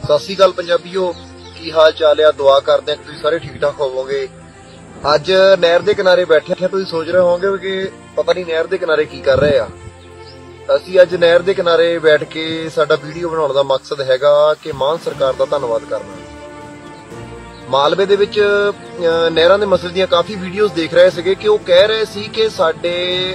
सत श्री अकाल पंजाबीओ, की हाल चाल है? दुआ करते हैं कि तुसीं सारे ठीक ठाक होवोगे। अज नहर के किनारे बैठे हैं, तुसीं सोच रहे होंगे कि पता नहीं नहर के किनारे की कर रहे आ। असीं अज नहर के किनारे बैठ के साडा वीडियो बनाउण दा मकसद हैगा कि मान सरकार दा धन्नवाद करना। मालवे दे विच नहरां दे मसले दीयां काफ़ी वीडियोज़ देख रहे सीगे कि वो कह रहे सी कि साडे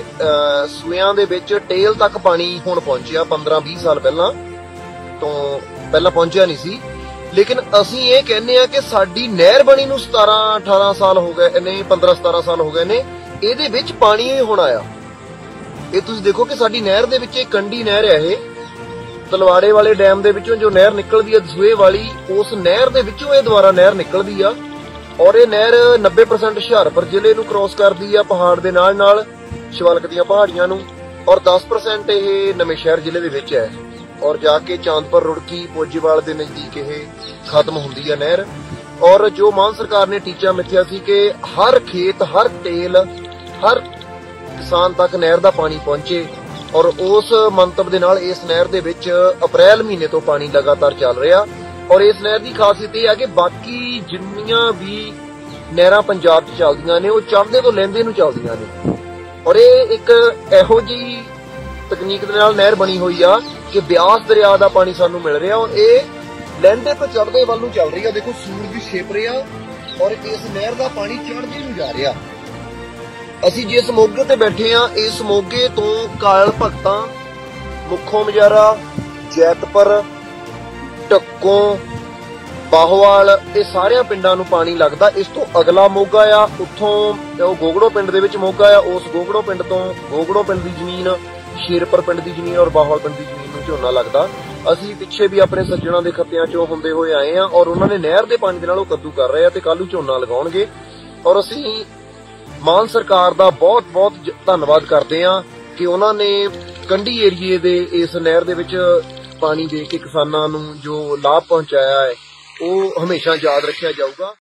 सूइयां दे विच टेल तक पानी हुण पहुंचिया। 15-20 साल पहलां तो पहला पहुंचिया नहीं सी, लेकिन असीं ये कहने आ कि साडी नहर बनी नूं 17-18 साल हो गए ने, 15-17 साल हो गए ने, इहदे विच पानी ही हुण आया। ये तुसीं देखो कि साडी नहर दे विच कंडी नहर है, ये तलवाड़े वाले डैम दे विचों जो नहर निकलदी है दसूहे वाली, उस नहर दे विचों ये दुबारा नहर निकलदी आ और ये नहर 90% हुशियारपुर जिले नूं क्रॉस करदी आ, पहाड़ दे नाल नाल शिवालक दीयां पहाड़ियां नूं, और 10% ये नवेंशहर जिले दे विच है और जाके चांदपुर, रुड़की, पोजीवाल दे नजदीक ये खत्म हुंदी है नहर। और जो मान सरकार ने टीचा मिथ्या सी कि हर खेत, हर टेल, हर किसान तक नहर दा पानी पहुंचे, और उस मंतव दे नाल इस नहर दे विच अप्रैल महीने तो पानी लगातार चल रहा। और इस नहर की खासियत यह है कि बाकी जिन्नियां भी नहरां पंजाब च चलदियां ने, वो चढ़दे तो लैंदे नूं चलदियां ने। और ये एक इहो जी तकनीक दे नाल नहर बनी हुई आ कि ब्यास दरिया का पानी सानू मिल रहा और ये लैंदे तो चढ़दे वाल नूं चल रही है। देखो सूरज छिप रहा और इस नहर का पानी चढ़दे नूं जा रहा। असीं जिस मोगे ते बैठे आ, इस मोगे तो काल भगतां, मुखों मजारा, जैतपुर, ढक्कों, बाहोवाल, ये सारे पिंडां नूं पानी लगदा। इस तो अगला मोगा आ, उत्थों गोगड़ो पिंड दे विच मोगा आ, उस गोगड़ो पिंड तो गोगड़ो पिंड दी जमीन, शेरपुर पिंड दी जमीन और बाहोवाल पिंड दी जमीन नूं झोना लगदा। असीं पिछे भी अपने सज्जणां दे खत्तियां चों हुंदे होए आए आ और उन्हां ने नहर दे पानी दे नाल कद्दू कर रहे आ ते कल नूं झोना लगाउणगे। और असीं मान सरकार दा बहुत बहुत धन्नवाद करते हैं कि उन्होंने कंढी एरिए दे इस नहर दे विच पानी दे के किसानां नूं जो लाभ पहुंचाया है, वो हमेशा याद रखिया जाऊगा।